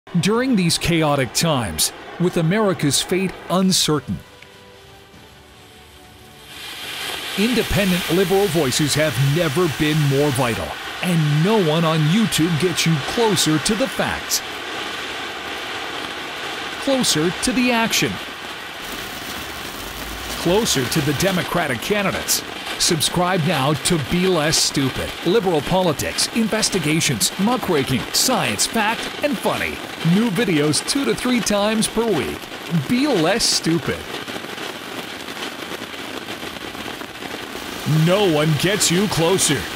During these chaotic times, with America's fate uncertain, independent liberal voices have never been more vital, and no one on YouTube gets you closer to the facts, closer to the action, closer to the Democratic candidates. Subscribe now to Be Less Stupid. Liberal politics, investigations, muckraking, science, fact, and funny. New videos 2 to 3 times per week. Be Less Stupid. No one gets you closer.